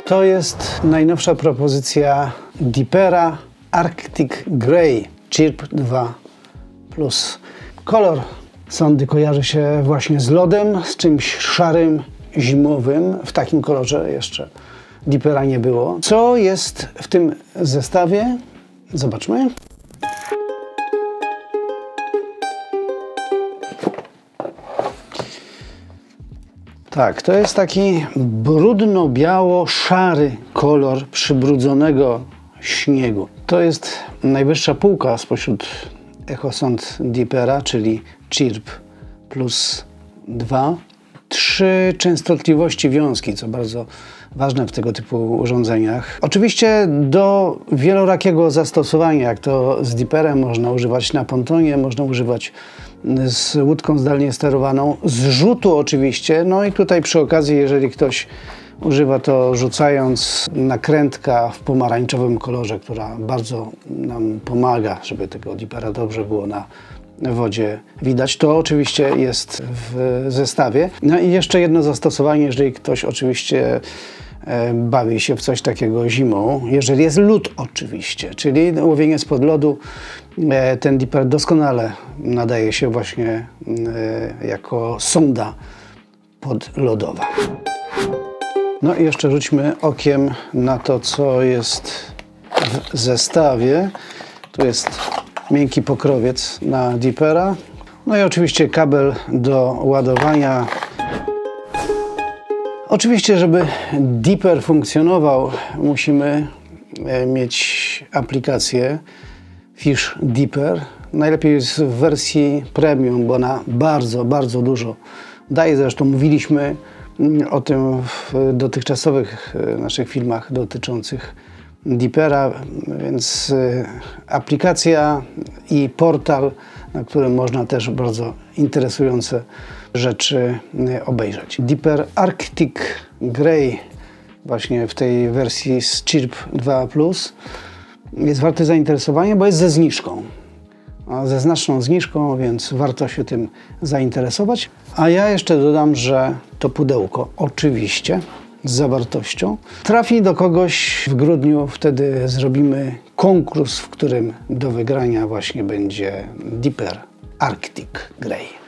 To jest najnowsza propozycja Deepera Arctic Grey Chirp 2 Plus. Kolor sondy kojarzy się właśnie z lodem, z czymś szarym, zimowym. W takim kolorze jeszcze Deepera nie było. Co jest w tym zestawie? Zobaczmy. Tak, to jest taki brudno-biało-szary kolor przybrudzonego śniegu. To jest najwyższa półka spośród echosond Deepera, czyli Chirp Plus 2. 3 częstotliwości wiązki, co bardzo ważne w tego typu urządzeniach. Oczywiście do wielorakiego zastosowania, jak to z Deeperem, można używać na pontonie, można używać z łódką zdalnie sterowaną, z rzutu oczywiście, no i tutaj przy okazji, jeżeli ktoś używa to rzucając, nakrętka w pomarańczowym kolorze, która bardzo nam pomaga, żeby tego Deepera dobrze było na wodzie widać. To oczywiście jest w zestawie. No i jeszcze jedno zastosowanie, jeżeli ktoś oczywiście bawi się w coś takiego zimą, jeżeli jest lód oczywiście, czyli łowienie spod lodu. Ten Deeper doskonale nadaje się właśnie jako sonda podlodowa. No i jeszcze rzućmy okiem na to, co jest w zestawie. Tu jest miękki pokrowiec na Deepera. No i oczywiście kabel do ładowania. Oczywiście, żeby Deeper funkcjonował, musimy mieć aplikację Fish Deeper. Najlepiej jest w wersji premium, bo ona bardzo dużo daje. Zresztą mówiliśmy o tym w dotychczasowych naszych filmach dotyczących Deepera, więc aplikacja i portal, na którym można też bardzo interesujące rzeczy obejrzeć. Deeper Arctic Grey właśnie w tej wersji z Chirp 2 Plus jest warty zainteresowania, bo jest ze zniżką. Ze znaczną zniżką, więc warto się tym zainteresować. A ja jeszcze dodam, że to pudełko oczywiście z zawartością trafi do kogoś w grudniu. Wtedy zrobimy konkurs, w którym do wygrania właśnie będzie Deeper Arctic Grey.